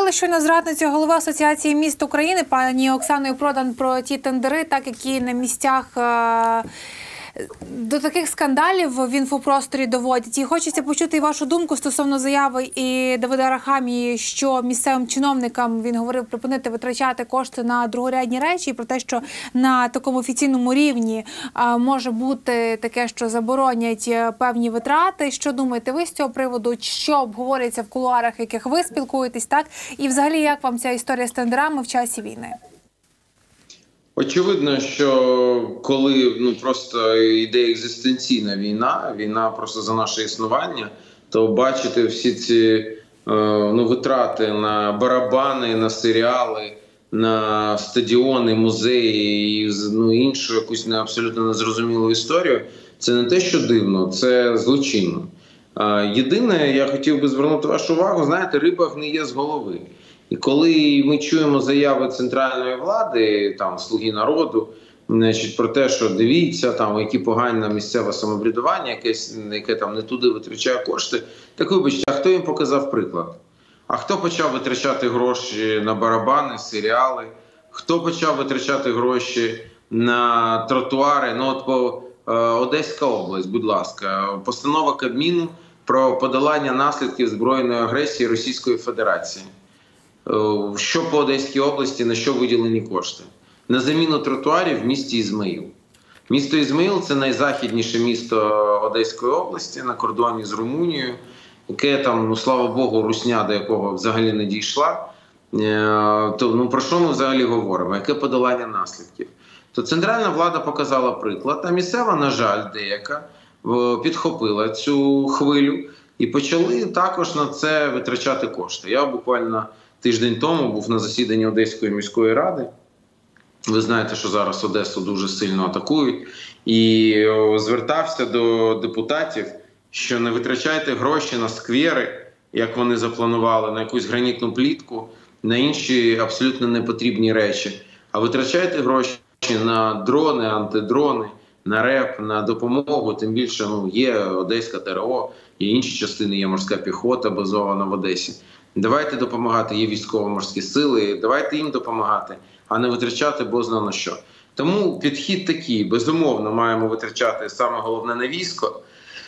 говорили щойно з радницею голови Асоціації міст України пані Оксаною Продан про ті тендери, так які на місцях до таких скандалів в інфопросторі доводять. І хочеться почути і вашу думку стосовно заяви і Давида Арахамії, що місцевим чиновникам, він говорив, припинити витрачати кошти на другорядні речі, і про те, що на такому офіційному рівні може бути таке, що заборонять певні витрати. Що думаєте ви з цього приводу? Що обговорюється в кулуарах, в яких ви спілкуєтесь, так? І взагалі, як вам ця історія з тендерами в часі війни? Очевидно, що коли просто йде екзистенційна війна просто за наше існування, то бачити всі ці витрати на барабани, на серіали, на стадіони, музеї і іншу якусь абсолютно незрозумілу історію, це не те, що дивно, це злочинно. Єдине, я хотів би звернути вашу увагу, знаєте, риба гниє з голови. І коли ми чуємо заяви центральної влади, там, «Слуги народу», про те, що дивіться, які погані місцеве самоврядування, яке там не туди витрачає кошти, так вибачте, а хто їм показав приклад? А хто почав витрачати гроші на барабани, серіали? Хто почав витрачати гроші на тротуари? Одеська область, будь ласка, постанова Кабміну про подолання наслідків збройної агресії Російської Федерації. Що по Одеській області, на що виділені кошти? На заміну тротуарів в місті Ізмаїл. Місто Ізмаїл – це найзахідніше місто Одеської області на кордоні з Румунією, яке там, слава Богу, русня до якого взагалі не дійшла. То про що ми взагалі говоримо? Яке подолання наслідків? То центральна влада показала приклад, а місцева, на жаль, деяка підхопила цю хвилю і почали також на це витрачати кошти. Я буквально тиждень тому був на засіданні Одеської міської ради. Ви знаєте, що зараз Одесу дуже сильно атакують. І звертався до депутатів, що не витрачайте гроші на сквери, як вони запланували, на якусь гранітну плітку, на інші абсолютно непотрібні речі. А витрачайте гроші на дрони, антидрони, на РЕП, на допомогу. Тим більше є Одеська ТРО, є інші частини, є морська піхота базована в Одесі. Давайте допомагати, є військово-морські сили, давайте їм допомагати, а не витрачати бозна на що. Тому підхід такий, безумовно, маємо витрачати саме головне на військо,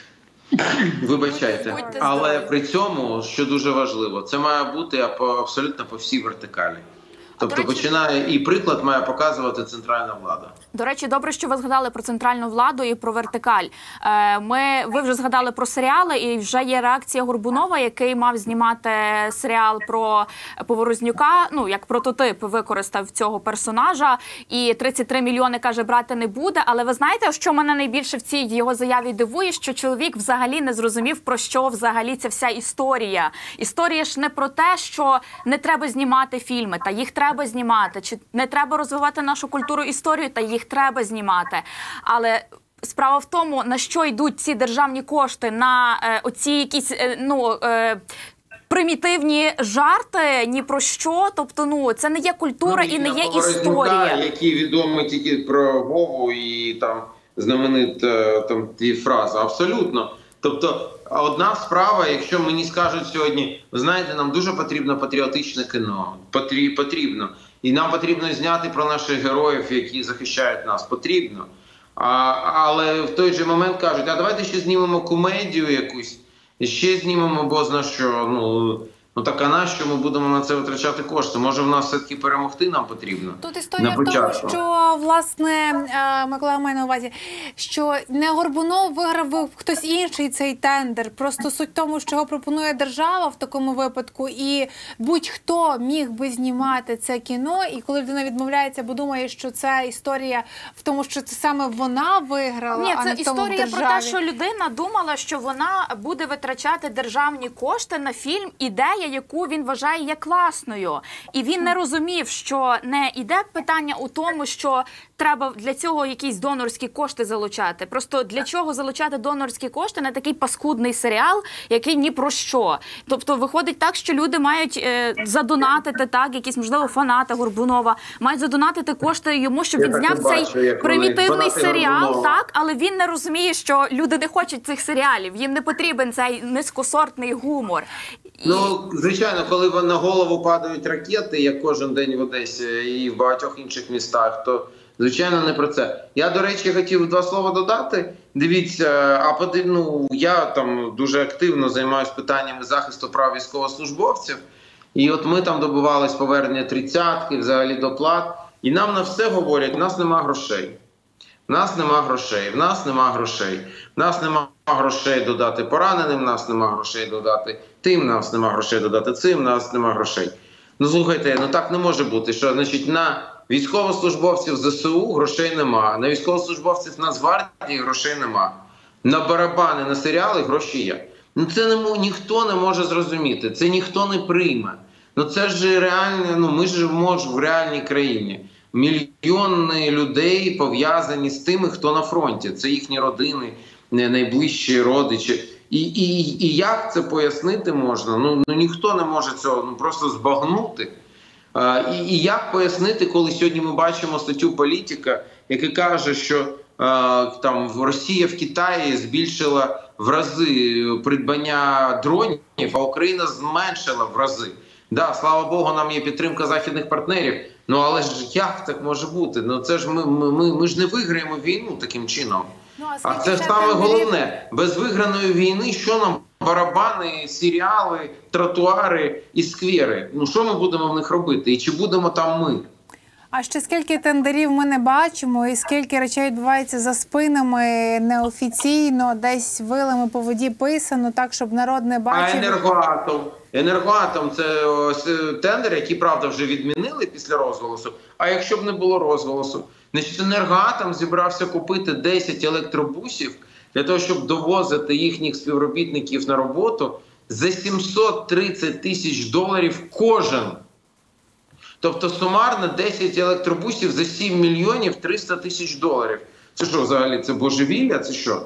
вибачайте, але при цьому, що дуже важливо, це має бути абсолютно по всій вертикалі. Тобто починає і приклад має показувати центральна влада. До речі, добре, що ви згадали про центральну владу і про вертикаль. Ви вже згадали про серіали, і вже є реакція Горбунова, який мав знімати серіал про Поворознюка, як прототип використав цього персонажа, і 33 мільйони, каже, брати не буде. Але ви знаєте, що мене найбільше в цій його заяві дивує, що чоловік взагалі не зрозумів, про що взагалі ця вся історія. Історія ж не про те, що не треба знімати фільми, та їх треба знімати, чи не треба розвивати нашу культуру, історію, та їх треба знімати. Але справа в тому, на що йдуть ці державні кошти, на оці якісь, примітивні жарти, ні про що. Тобто, це не є культура і не є історія. Які відомі тільки про Вову і там знаменита ті фрази. Абсолютно. Тобто, одна справа, якщо мені скажуть сьогодні, ви знаєте, нам дуже потрібно патріотичне кіно. Потрібно. І нам потрібно зняти про наших героїв, які захищають нас. Потрібно. Але в той же момент кажуть, а давайте ще знімемо комедію якусь, і ще знімемо бозна що, так а на що ми будемо на це витрачати кошти? Може в нас все-таки перемогти нам потрібно? Тут історія в тому, що, власне, Микола має на увазі, що не Горбунов виграв хтось інший цей тендер. Просто суть в тому, що його пропонує держава в такому випадку, і будь-хто міг би знімати це кіно, і коли людина відмовляється, бо думає, що це історія в тому, що це саме вона виграла, Ні, а не в тому державі. Це історія про те, що людина думала, що вона буде витрачати державні кошти на фільм «Ідея», яку він вважає є класною. І він не розумів, що не йде питання у тому, що треба для цього якісь донорські кошти залучати. Просто для чого залучати донорські кошти на такий паскудний серіал, який ні про що. Тобто виходить так, що люди мають задонатити, так, якісь, можливо, фанати Горбунова, мають задонатити кошти йому, щоб він зняв цей примітивний серіал, так, але він не розуміє, що люди не хочуть цих серіалів, їм не потрібен цей низькосортний гумор. Ну, звичайно, коли на голову падають ракети, як кожен день в Одесі і в багатьох інших містах, то, звичайно, не про це. Я, до речі, хотів 2 слова додати. Дивіться, я там дуже активно займаюся питаннями захисту прав військовослужбовців. І от ми там добивались повернення 30-ки, взагалі доплат. І нам на все говорять, в нас нема грошей. В нас нема грошей, в нас нема грошей. В нас нема грошей додати пораненим, в нас нема грошей додати тим, в нас нема грошей додати цим, в нас нема грошей. Ну, слухайте, так не може бути, що, значить, на військовослужбовців ЗСУ грошей нема, на військовослужбовців Нацгвардії грошей нема, на барабани, на серіали гроші є. Ну, це ніхто не може зрозуміти, це ніхто не прийме. Ну, це ж реально, ми живемо в реальній країні. Мільйони людей пов'язані з тими, хто на фронті. Це їхні родини, найближчі родичі. І як це пояснити можна? Ну ніхто не може цього просто збагнути. І як пояснити, коли сьогодні ми бачимо статтю «Політика», яка каже, що там Росія в Китаї збільшила в рази придбання дронів, а Україна зменшила в рази. Да, слава Богу, нам є підтримка західних партнерів, але ж як так може бути? Це ж ми ж не виграємо війну таким чином. А це ж саме головне. Без виграної війни, що нам барабани, серіали, тротуари і сквери? Що ми будемо в них робити? І чи будемо там ми? А ще скільки тендерів ми не бачимо, і скільки речей відбувається за спинами неофіційно, десь вилами по воді писано, так, щоб народ не бачив. А енергоатом? Енергоатом – це тендер, який, правда, вже відмінили після розголосу. А якщо б не було розголосу? Значить, енергоатом зібрався купити 10 електробусів для того, щоб довозити їхніх співробітників на роботу за $730 тисяч кожен. Тобто сумарно 10 електробусів за 7 мільйонів 300 тисяч доларів. Це що взагалі? Це божевілля? Це що?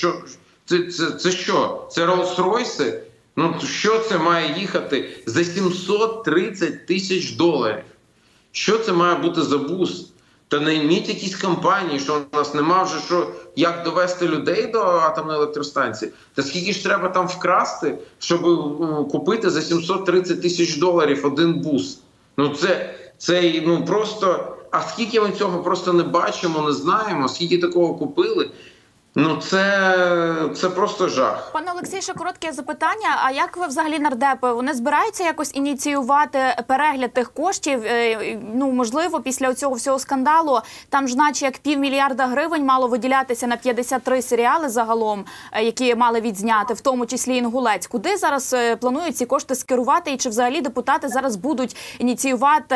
Це що? Це Роллс-Ройси? Що це має їхати за 730 тисяч доларів? Що це має бути за бус? Та найміть якісь компанії, що у нас нема вже як довести людей до атомної електростанції. Та скільки ж треба там вкрасти, щоб купити за 730 тисяч доларів один бус? Це просто... А скільки ми цього просто не бачимо, не знаємо, скільки такого купили? Це просто жах. Пане Олексій, ще коротке запитання. А як ви взагалі, нардепи, вони збираються якось ініціювати перегляд тих коштів? Можливо, після цього всього скандалу, там ж наче як $500 мільярда мало виділятися на 53 серіали загалом, які мали відзняти, в тому числі «Інгулець». Куди зараз планують ці кошти скерувати? І чи взагалі депутати зараз будуть ініціювати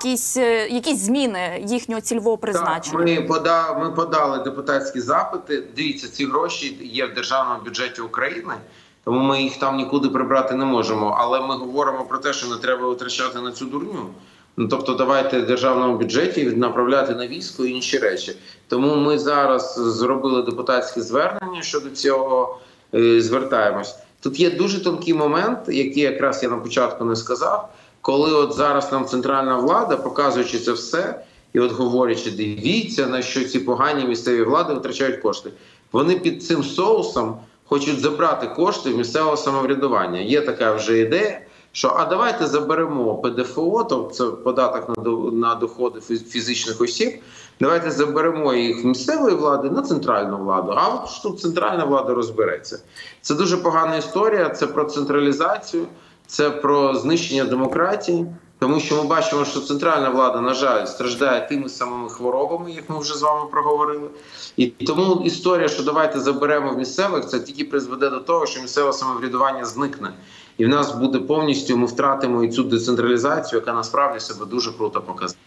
якісь зміни їхнього цільового призначення? Так, ми подали депутатські запити. Дивіться, ці гроші є в державному бюджеті України, тому ми їх там нікуди прибрати не можемо. Але ми говоримо про те, що не треба витрачати на цю дурню. Тобто давайте в державному бюджеті направляти на військо і інші речі. Тому ми зараз зробили депутатське звернення щодо цього, звертаємось. Тут є дуже тонкий момент, який якраз я на початку не сказав, коли от зараз нам центральна влада, показуючи це все, і от говорячи, дивіться, на що ці погані місцеві влади витрачають кошти. Вони під цим соусом хочуть забрати кошти в місцевого самоврядування. Є така вже ідея, що давайте заберемо ПДФО, тобто це податок на доходи фізичних осіб, давайте заберемо їх в місцевої влади на центральну владу, а от тут центральна влада розбереться. Це дуже погана історія, це про централізацію, це про знищення демократії. Тому що ми бачимо, що центральна влада, на жаль, страждає тими самими хворобами, як ми вже з вами проговорили. І тому історія, що давайте заберемо в місцевих, це тільки призведе до того, що місцеве самоврядування зникне. І в нас буде повністю, ми втратимо і цю децентралізацію, яка насправді себе дуже круто показала.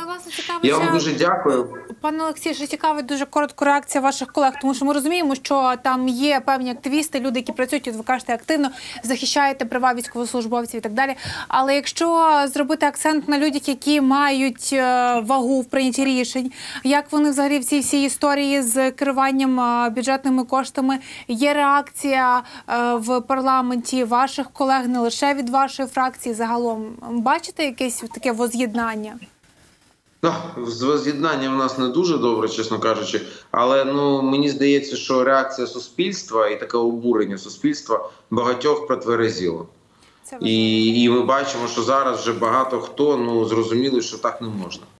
Я вам дуже дякую. Пане Олексій, ще цікавить дуже коротку реакція ваших колег, тому що ми розуміємо, що там є певні активісти, люди, які працюють, ви кажете, активно захищаєте права військовослужбовців і так далі. Але якщо зробити акцент на людях, які мають вагу в прийнятті рішень, як вони взагалі в цій всій історії з керуванням бюджетними коштами, є реакція в парламенті ваших колег, не лише від вашої фракції загалом. Бачите якесь таке воз'єднання? З воз'єднанням в нас не дуже добре, чесно кажучи, але мені здається, що реакція суспільства і таке обурення суспільства багатьох протверезіло. Це важливо. І ми бачимо, що зараз вже багато хто зрозуміли, що так не можна.